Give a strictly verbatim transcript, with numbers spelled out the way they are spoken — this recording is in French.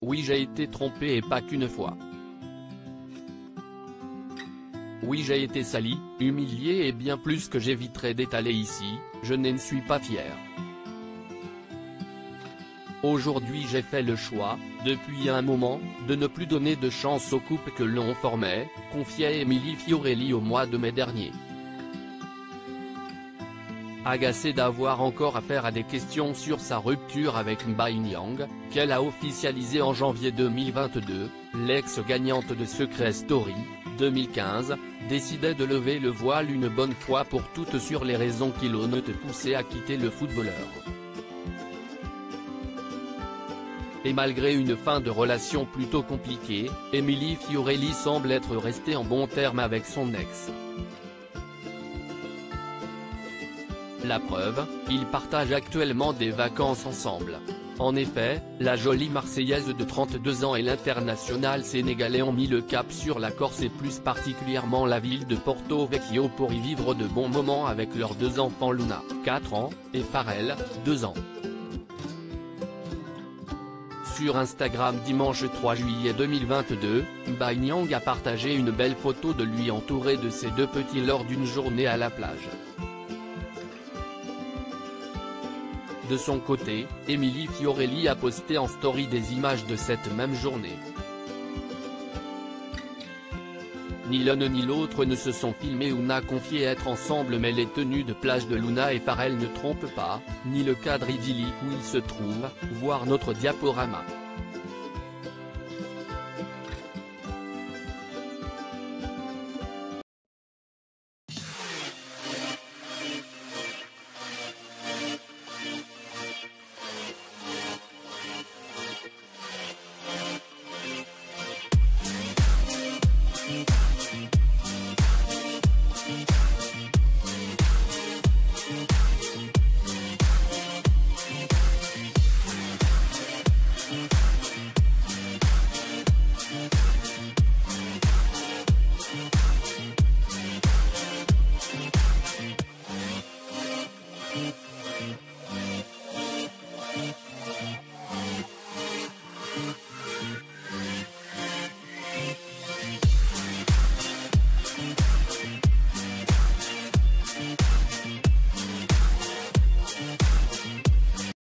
Oui, j'ai été trompé et pas qu'une fois. Oui, j'ai été sali, humilié et bien plus que j'éviterai d'étaler ici, je n'en suis pas fier. Aujourd'hui j'ai fait le choix, depuis un moment, de ne plus donner de chance au couple que l'on formait, confiait Émilie Fiorelli au mois de mai dernier. Agacée d'avoir encore affaire à des questions sur sa rupture avec Mbai Nyang, qu'elle a officialisé en janvier deux mille vingt-deux, l'ex-gagnante de Secret Story, deux mille quinze, décidait de lever le voile une bonne fois pour toutes sur les raisons qui l'ont poussé à quitter le footballeur. Et malgré une fin de relation plutôt compliquée, Émilie Fiorelli semble être restée en bons termes avec son ex. La preuve, ils partagent actuellement des vacances ensemble. En effet, la jolie Marseillaise de trente-deux ans et l'international sénégalais ont mis le cap sur la Corse et plus particulièrement la ville de Porto Vecchio pour y vivre de bons moments avec leurs deux enfants Luna, quatre ans, et Pharrell, deux ans. Sur Instagram dimanche trois juillet deux mille vingt-deux, Mbai Nyang a partagé une belle photo de lui entouré de ses deux petits lors d'une journée à la plage. De son côté, Émilie Fiorelli a posté en story des images de cette même journée. Ni l'un ni l'autre ne se sont filmés ou n'a confié être ensemble, mais les tenues de plage de Luna et Pharrell ne trompent pas, ni le cadre idyllique où ils se trouvent, voir notre diaporama.